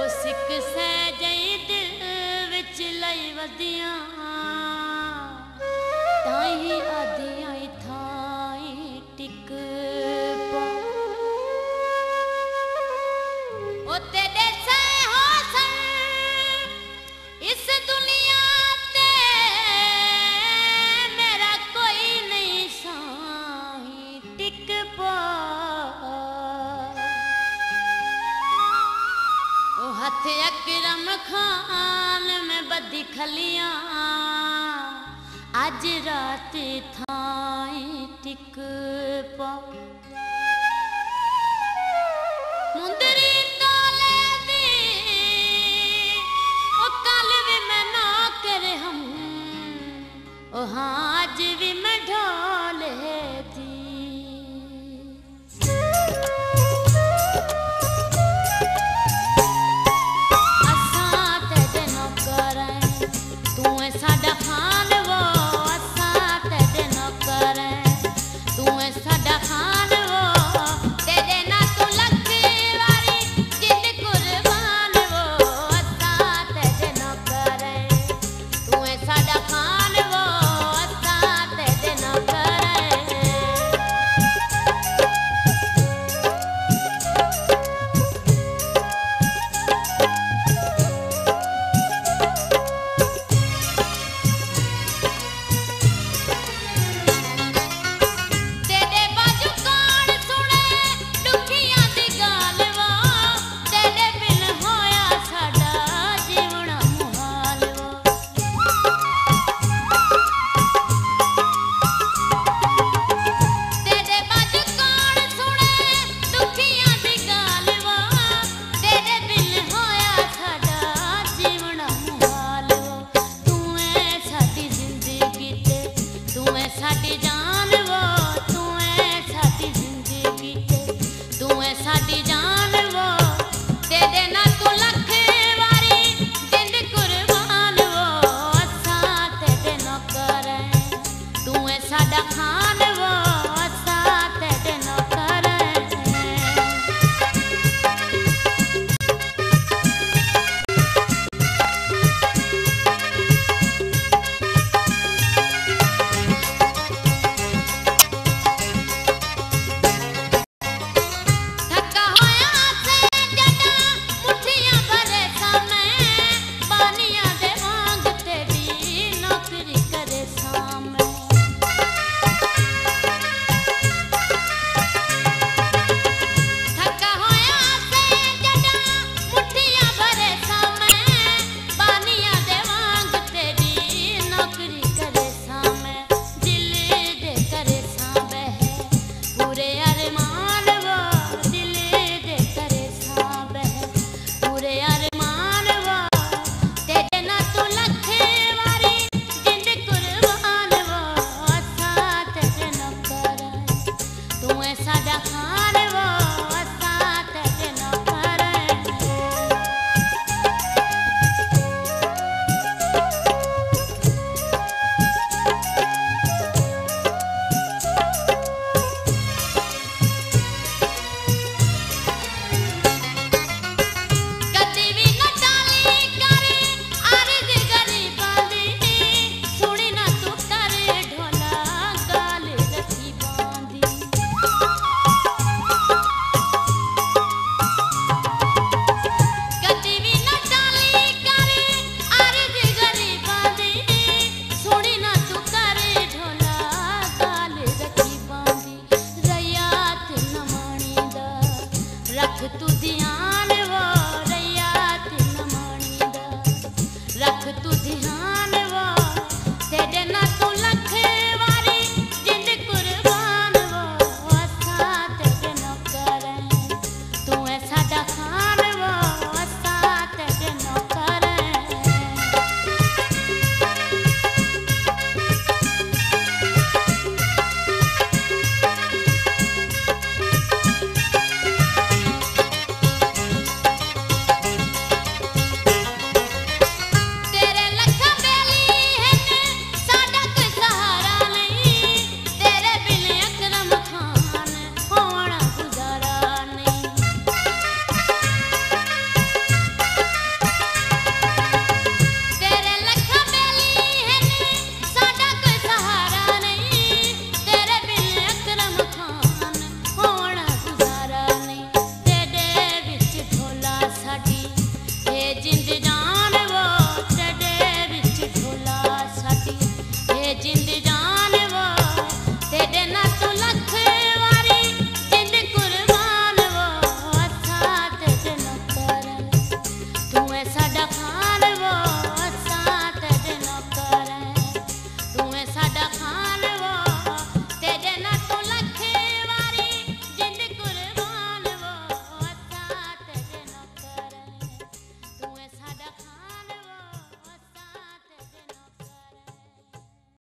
सिक सहजई दिल विच लई वदियां ताई आदियां थाई टिक पा ओ तेरे से हासन इस दुनिया ते मेरा कोई नहीं साई टिक पा हथ अकरम खान में बदी खलियां आज रात थाई टिक पा मुंदरी ताले दी ओ कल भी मैं ना करे हम ओ हाँ आज भी मैं ढोले दी साडा खान वो असा तेरे नौकर तू है साडा खान वो तेरे ना तू लख वारी जिंद कुर्बान वो असा तेरे नौकर तू है साडा खान वो असा तेरे नौकर रख तू ध्यान